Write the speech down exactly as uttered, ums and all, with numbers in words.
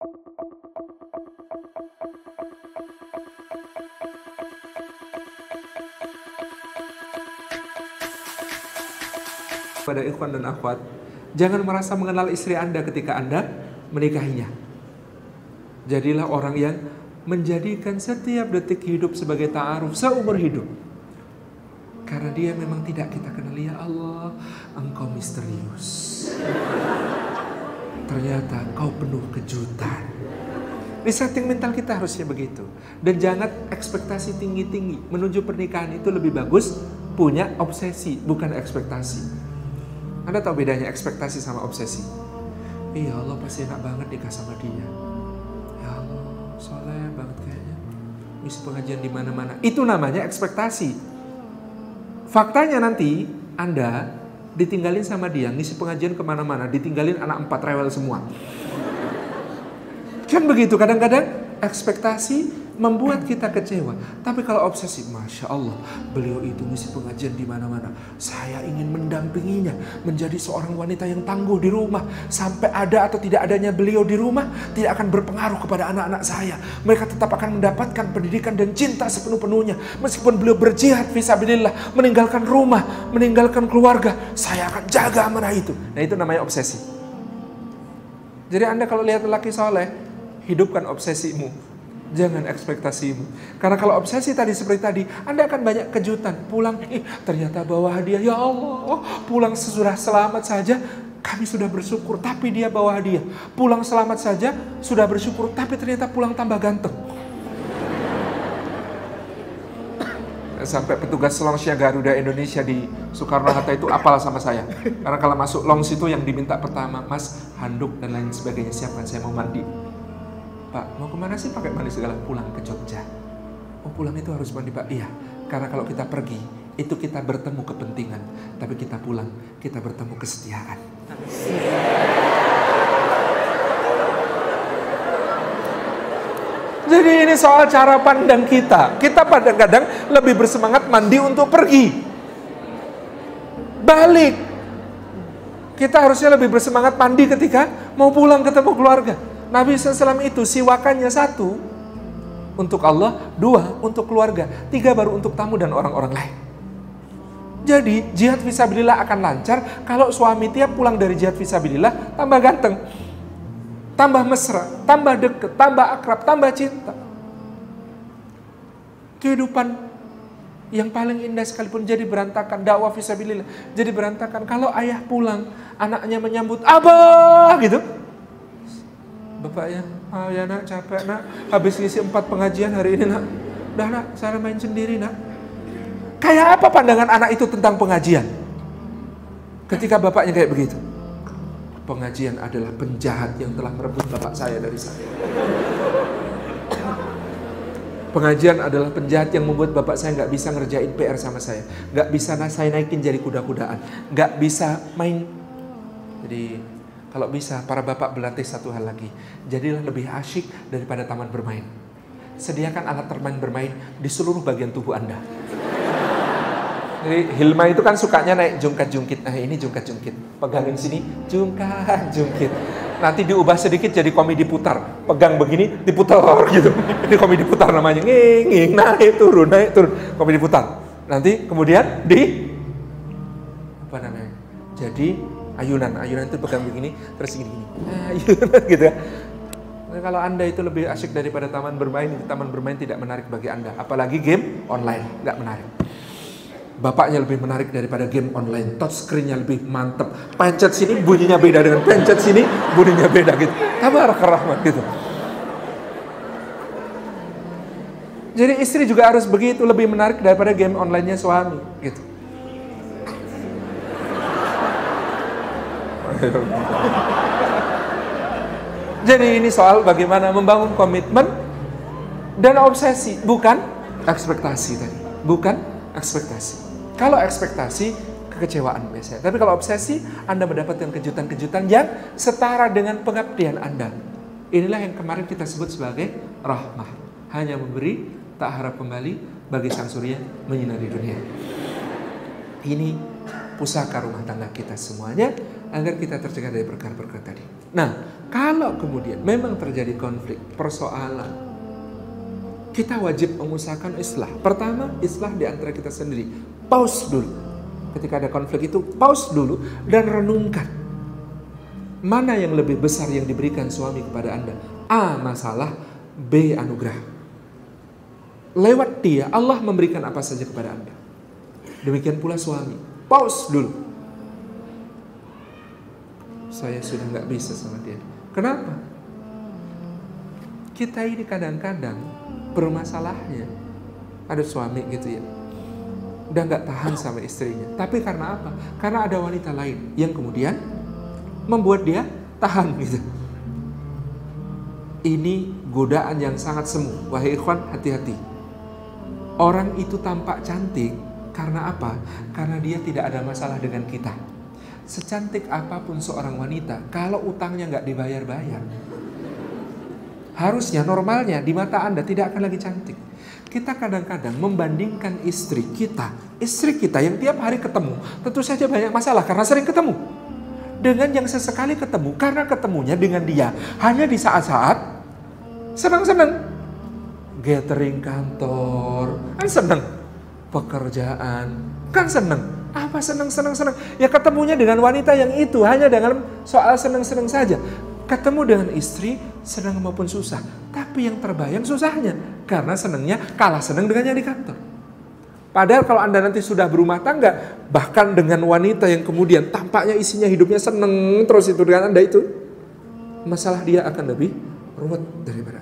Pada ikhwan dan akhwat, jangan merasa mengenal istri Anda ketika Anda menikahinya. Jadilah orang yang menjadikan setiap detik hidup sebagai ta'aruf seumur hidup. Karena dia memang tidak kita kenali. Ya Allah, engkau misterius. Ternyata engkau penuh kejutan. Di setting mental kita harusnya begitu. Dan jangan ekspektasi tinggi-tinggi. Menuju pernikahan itu lebih bagus punya obsesi, bukan ekspektasi. Anda tahu bedanya ekspektasi sama obsesi? Iya, Allah pasti enak banget nikah sama dia. Ya Allah, soleh banget kayaknya. Misi pengajian di mana-mana. Itu namanya ekspektasi. Faktanya nanti Anda ditinggalin sama dia, ngisi pengajian kemana-mana, ditinggalin anak empat rewel semua. Kan begitu, kadang-kadang ekspektasi membuat kita kecewa. Tapi kalau obsesi, Masya Allah, beliau itu ngisi pengajian di mana-mana. Saya ingin mendampinginya menjadi seorang wanita yang tangguh di rumah. Sampai ada atau tidak adanya beliau di rumah tidak akan berpengaruh kepada anak-anak saya. Mereka tetap akan mendapatkan pendidikan dan cinta sepenuh-penuhnya. Meskipun beliau berjihad fisabilillah, meninggalkan rumah, meninggalkan keluarga, saya akan jaga amanah itu. Nah, itu namanya obsesi. Jadi Anda kalau lihat lelaki soleh, hidupkan obsesimu. Jangan ekspektasimu. Karena kalau obsesi tadi seperti tadi, Anda akan banyak kejutan. Pulang, eh, ternyata bawa hadiah. Ya Allah, pulang sudah selamat saja, kami sudah bersyukur. Tapi dia bawa hadiah. Pulang selamat saja, sudah bersyukur. Tapi ternyata pulang tambah ganteng. Sampai petugas longsnya Garuda Indonesia di Soekarno-Hatta itu apal sama saya. Karena kalau masuk longs itu yang diminta pertama, Mas, handuk dan lain sebagainya siapkan, saya mau mandi. Pak, mau kemana sih pakai mandi segala? Pulang ke Jogja. Oh, pulang itu harus mandi, Pak? Iya, karena kalau kita pergi, itu kita bertemu kepentingan. Tapi kita pulang, kita bertemu kesetiaan. Jadi ini soal cara pandang kita. Kita kadang-kadang lebih bersemangat mandi untuk pergi. Balik. Kita harusnya lebih bersemangat mandi ketika mau pulang ketemu keluarga. Nabi shallallahu alaihi wasallam itu siwakannya satu untuk Allah, dua untuk keluarga, tiga baru untuk tamu dan orang-orang lain. Jadi jihad fisabilillah akan lancar kalau suami tiap pulang dari jihad fisabilillah tambah ganteng, tambah mesra, tambah deket, tambah akrab, tambah cinta. Kehidupan yang paling indah sekalipun jadi berantakan, dakwah fisabilillah jadi berantakan kalau ayah pulang, anaknya menyambut abah gitu. Bapaknya, ah ya nak, capek nak, habis ngisi empat pengajian hari ini nak. Udah nak, saya main sendiri nak. Kayak apa pandangan anak itu tentang pengajian? Ketika bapaknya kayak begitu. Pengajian adalah penjahat yang telah merebut bapak saya dari saya. Pengajian adalah penjahat yang membuat bapak saya gak bisa ngerjain P R sama saya. Gak bisa saya naikin jadi kuda-kudaan. Gak bisa main. Jadi kalau bisa, para bapak berlatih satu hal lagi. Jadilah lebih asyik daripada taman bermain. Sediakan alat bermain bermain di seluruh bagian tubuh Anda. Jadi Hilma itu kan sukanya naik jungkat-jungkit. Nah ini jungkat-jungkit. Pegangin sini, jungkat-jungkit. Nanti diubah sedikit jadi komedi putar. Pegang begini, diputar gitu. Ini komedi putar namanya. Nging, nging, naik turun, naik turun. Komedi putar. Nanti kemudian di... Apa namanya? Jadi... ayunan, ayunan itu pegang begini, terus gini-gini, ayunan gitu ya. Nah, kalau Anda itu lebih asyik daripada taman bermain, itu taman bermain tidak menarik bagi Anda. Apalagi game online, nggak menarik. Bapaknya lebih menarik daripada game online, touch screen-nya lebih mantep. Pencet sini bunyinya beda dengan pencet sini bunyinya beda gitu. Tabarakar Rahman gitu. Jadi istri juga harus begitu, lebih menarik daripada game online-nya suami gitu. Jadi ini soal bagaimana membangun komitmen dan obsesi, bukan ekspektasi tadi, bukan ekspektasi. Kalau ekspektasi, kekecewaan biasanya. Tapi kalau obsesi, Anda mendapatkan kejutan-kejutan yang setara dengan pengabdian Anda. Inilah yang kemarin kita sebut sebagai rahmah. Hanya memberi, tak harap kembali, bagi sang surya menyinari dunia. Ini pusaka rumah tangga kita semuanya, agar kita tercegah dari perkara-perkara tadi. Nah, Kalau kemudian memang terjadi konflik, persoalan, kita wajib mengusahakan islah. Pertama, islah di antara kita sendiri. Pause dulu. Ketika ada konflik itu, pause dulu dan renungkan. Mana yang lebih besar yang diberikan suami kepada Anda? A. Masalah. B. Anugerah. Lewat dia, Allah memberikan apa saja kepada Anda. Demikian pula suami. Pause dulu. Saya sudah gak bisa sama dia. Kenapa? Kita ini kadang-kadang bermasalahnya. Ada suami gitu ya, udah gak tahan sama istrinya. Tapi karena apa? Karena ada wanita lain yang kemudian membuat dia tahan gitu. Ini godaan yang sangat semu. Wahai ikhwan, hati-hati. Orang itu tampak cantik karena apa? Karena dia tidak ada masalah dengan kita. Secantik apapun seorang wanita, kalau utangnya nggak dibayar-bayar, harusnya normalnya di mata Anda tidak akan lagi cantik. Kita kadang-kadang membandingkan istri kita, istri kita yang tiap hari ketemu, tentu saja banyak masalah karena sering ketemu, dengan yang sesekali ketemu karena ketemunya dengan dia hanya di saat-saat senang-senang. Gathering kantor, kan senang. Pekerjaan, kan senang. Apa senang-senang-senang? Ya ketemunya dengan wanita yang itu hanya dalam soal senang-senang saja. Ketemu dengan istri, senang maupun susah. Tapi yang terbayang susahnya. Karena senangnya kalah senang dengan yang di kantor. Padahal kalau Anda nanti sudah berumah tangga, bahkan dengan wanita yang kemudian tampaknya isinya hidupnya senang terus itu dengan Anda itu, masalah dia akan lebih ruwet daripada